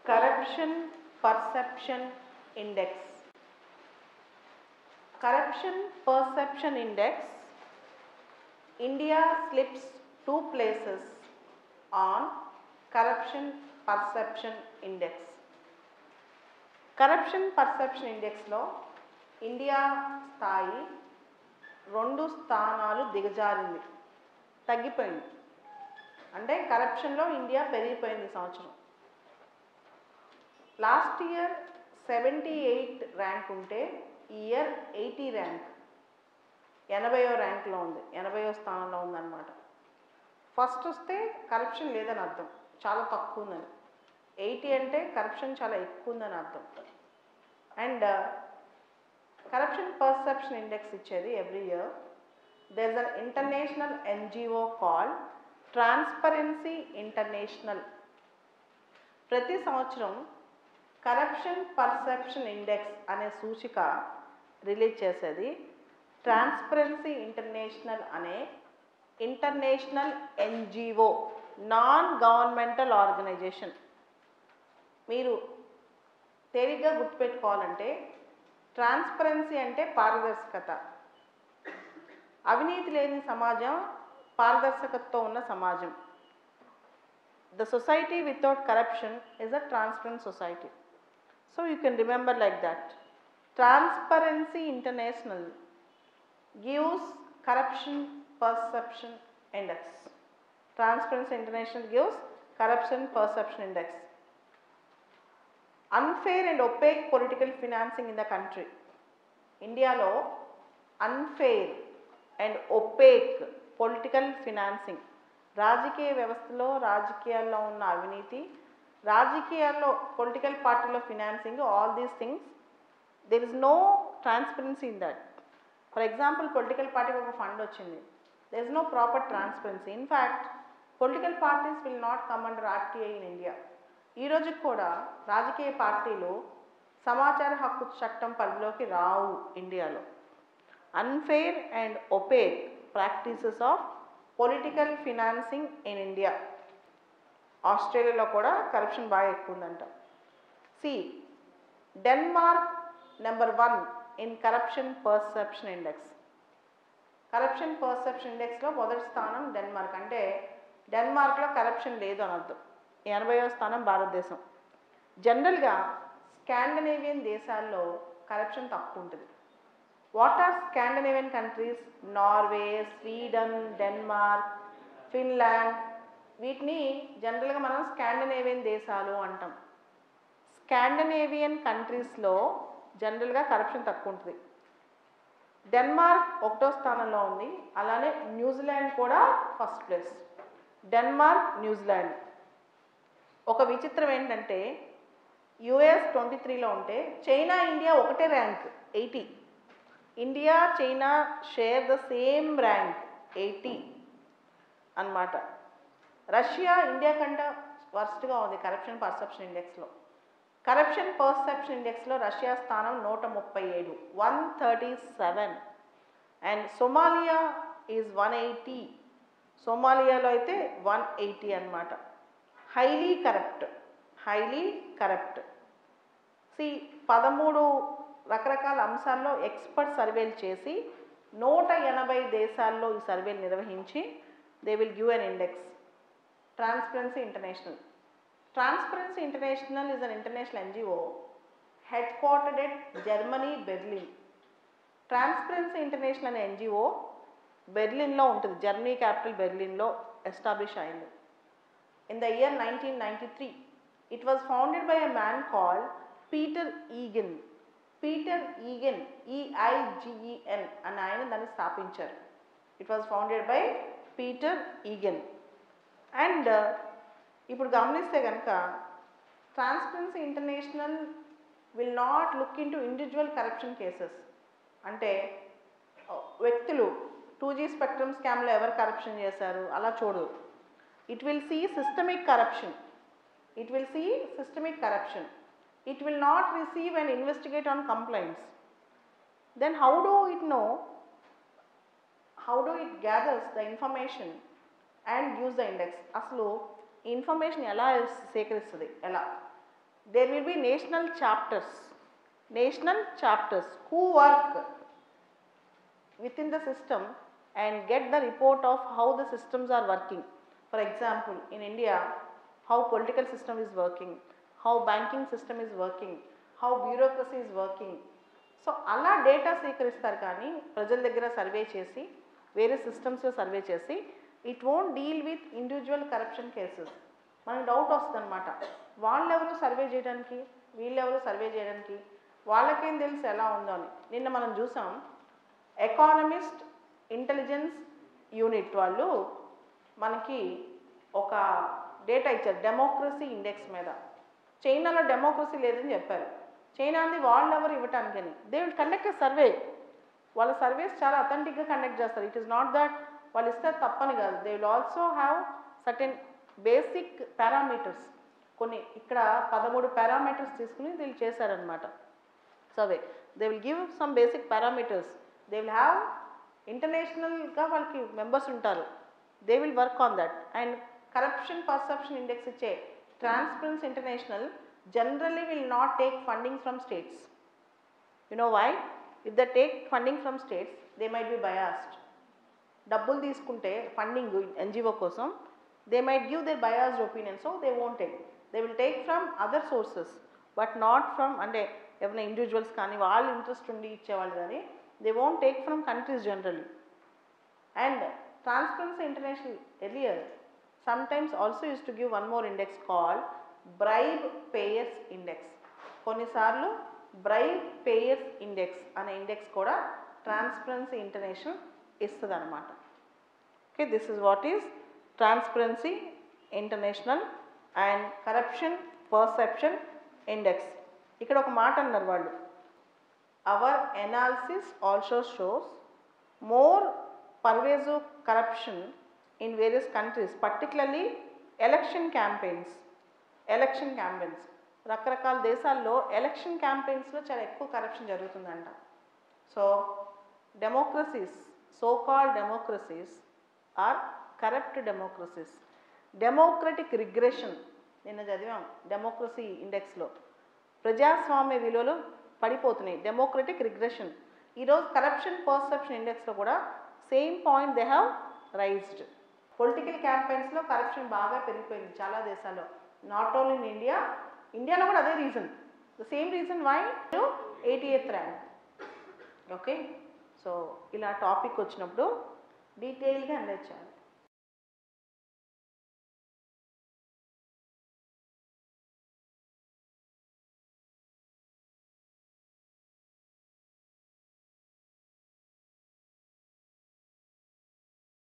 Corruption Perception Index. Corruption Perception Index. India slips 2 places on Corruption Perception Index. Corruption Perception Index లో India స్థాయి 2 స్థానాలు దిగజారింది, తగ్గిపోయింది. అంటే కరప్షన్లో India పెరిగిపోయింది ఈ సంవత్సరం. లాస్ట్ ఇయర్ 78 ర్యాంక్ ఉంటే ఈ ఇయర్ 80 ర్యాంక్, 80వ ర్యాంక్లో ఉంది, 80వ స్థానంలో ఉందన్నమాట. ఫస్ట్ వస్తే కరప్షన్ లేదని అర్థం, చాలా తక్కువ ఉందని. 80 అంటే కరప్షన్ చాలా ఎక్కువ ఉందని అర్థం. అండ్ కరప్షన్ పర్సెప్షన్ ఇండెక్స్ ఇచ్చేది every year. There is an international NGO called transparency international. ప్రతి సంవత్సరం కరప్షన్ పర్సెప్షన్ ఇండెక్స్ అనే సూచిక రిలీజ్ చేసేది ట్రాన్స్పరెన్సీ ఇంటర్నేషనల్ అనే international NGO, non governmental organization. మీరు తేలిగ్గా గుర్తుపెట్టుకోవాలంటే ట్రాన్స్పరెన్సీ అంటే పారదర్శకత. అవినీతి లేని సమాజం పారదర్శకతతో ఉన్న సమాజం. The society without corruption is a transparent society. So you can remember like that. Transparency International gives corruption perception index. Transparency International gives corruption perception index. Unfair and opaque political financing in the country. ఇండియాలో unfair and opaque political financing, రాజకీయ వ్యవస్థలో రాజకీయాల్లో ఉన్న అవినీతి, రాజకీయాల్లో political పార్టీలో financing, all these things there is no transparency in that. For example political పార్టీకి ఒక ఫండ్ వచ్చింది, there is no proper transparency. In fact political parties will not come under RTI in India. ఈ రోజుకి కూడా రాజకీయ పార్టీలు సమాచార హక్కు చట్టం పరిధిలోకి రావు ఇండియాలో. Unfair and opaque practices of political financing in India. ఆస్ట్రేలియాలో కూడా కరప్షన్ బాగా ఎక్కువ ఉందంట. Denmark number 1 in corruption perception index. Corruption perception ఇండెక్స్లో మొదటి స్థానం డెన్మార్క్. అంటే డెన్మార్క్లో కరప్షన్ లేదు అని అర్థం. 80వ స్థానం భారతదేశం. జనరల్గా స్కాండినేవియన్ దేశాల్లో కరప్షన్ తక్కువ ఉంటుంది. What are Scandinavian countries? Norway, Sweden, Denmark, Finland. వీటిని జనరల్గా మనం స్కాండినేవియన్ దేశాలు అంటాం. స్కాండినేవియన్ కంట్రీస్లో జనరల్గా కరప్షన్ తక్కువ ఉంటుంది. డెన్మార్క్ 1వ స్థానంలో ఉంది. అలానే న్యూజిలాండ్ కూడా ఫస్ట్ ప్లేస్. Denmark, New Zealand. ఒక విచిత్రం ఏంటంటే యుఎస్ 23లో ఉంటే చైనా, ఇండియా ఒకటే rank 80. India, China share the same rank 80 అన్నమాట. రష్యా ఇండియా కంటే వర్స్ట్గా ఉంది కరప్షన్ పర్సెప్షన్ ఇండెక్స్లో. కరప్షన్ పర్సెప్షన్ ఇండెక్స్లో రష్యా స్థానం 137, 137. And Somalia is 180. సోమాలియాలో అయితే 180 అన్నమాట. Highly corrupt. 13 రకరకాల అంశాల్లో ఎక్స్పర్ట్ సర్వేలు చేసి 180 దేశాల్లో ఈ సర్వేలు నిర్వహించి they will give an index. Transparency international. Transparency international is an international NGO headquartered at Germany, Berlin. Transparency international అనే ఎన్జిఓ బెర్లిన్లో ఉంటుంది. జర్మనీ క్యాపిటల్ బెర్లిన్లో ఎస్టాబ్లిష్ అయింది. In the year 1993, it was founded by a man called Peter Egan. Peter Egan, EIGEN అని ఆయన దాన్ని స్థాపించారు. It was founded by Peter Egan. And ఇప్పుడు గమనిస్తే కనుక transparency international will not look in to individual corruption cases. అంటే వ్యక్తులు 2G spectrum స్కామ్లో ఎవరు కరప్షన్ చేశారు అలా చూడదు. It will see systemic corruption. It will not receive and investigate on complaints. Then how do it know? How do it gathers the information and gives the index? అసలు ఈ information ఎలా సేకరిస్తుంది? ఎలా there will be national chapters who work within the system and get the report of how the systems are working. For example, in India, how political system is working, how banking system is working, how bureaucracy is working. So అలా data సేకరిస్తారు కానీ ప్రజల దగ్గర survey చేసి వేరే సిస్టమ్స్లో survey చేసి it won't deal with individual corruption cases. మనకు డౌట్ వస్తుంది అనమాట, వాళ్ళెవరు సర్వే చేయడానికి వీళ్ళెవరు సర్వే చేయడానికి, వాళ్ళకేం తెలుసు ఎలా ఉందో అని. నిన్న మనం చూసాం ఎకానమిస్ట్ ఇంటెలిజెన్స్ యూనిట్ వాళ్ళు మనకి ఒక డేటా ఇచ్చారు డెమోక్రసీ ఇండెక్స్ మీద. చైనాలో డెమోక్రసీ లేదని చెప్పారు, చైనాది వాళ్ళెవరు ఇవ్వటానికి అని. They will conduct a survey. వాళ్ళ సర్వేస్ చాలా అథెంటిక్గా కండక్ట్ చేస్తారు. ఇట్ ఈస్ నాట్ దట్ వాళ్ళు ఇస్తే తప్పని కాదు. They will also have certain basic parameters. కొన్ని ఇక్కడ 13 పారామీటర్స్ తీసుకుని వీళ్ళు చేశారనమాట survey. They will give some basic parameters. They will have ఇంటర్నేషనల్గా వాళ్ళకి మెంబర్స్ ఉంటారు. They will work on that. And corruption perception index ఇచ్చే transparency international generally will not take funding from states. You know why? If they take funding from states, they might be biased. డబ్బులు తీసుకుంటే funding NGO కోసం they might give their biased opinion, so they won't take. They will take from other sources, but not from అంటే ఎవరైనా individuals కానీ వాళ్ళు interest ఉండి ఇచ్చేవాళ్ళు కానీ they won't take from countries generally. And Transparency International earlier sometimes also used to give one more index called bribe payers index. కొన్నిసార్లు bribe payers index అనే index కూడా ట్రాన్స్పరెన్సీ ఇంటర్నేషనల్ ఇస్తుంది అనమాట. Okay, this is what is transparency international and corruption perception index. ఇక్కడ ఒక మాట అన్నారు వాళ్ళు, our analysis also shows more pervasive corruption in various countries, particularly election campaigns. రకరకాల దేశాల్లో ఎలక్షన్ క్యాంపెయిన్స్లో చాలా ఎక్కువ కరప్షన్ జరుగుతుందంట. So democracies, so called democracies are corrupt democracies. Democratic regression నిన్న చదివాం డెమోక్రసీ ఇండెక్స్లో. ప్రజాస్వామ్య విలువలు పడిపోతున్నాయి, డెమోక్రటిక్ రిగ్రెషన్. ఈరోజు కరప్షన్ పర్సెప్షన్ ఇండెక్స్లో కూడా same point they have raised. Political క్యాంపెయిన్స్లో కరప్షన్ బాగా పెరిగిపోయింది చాలా దేశాల్లో, నాట్ ఓన్లీ ఇన్ ఇండియా. ఇండియాలో కూడా అదే reason, the same reason why 88th rank. Okay, so ఇలా టాపిక్ వచ్చినప్పుడు డీటెయిల్గా అనలైజ్ చేయాలి.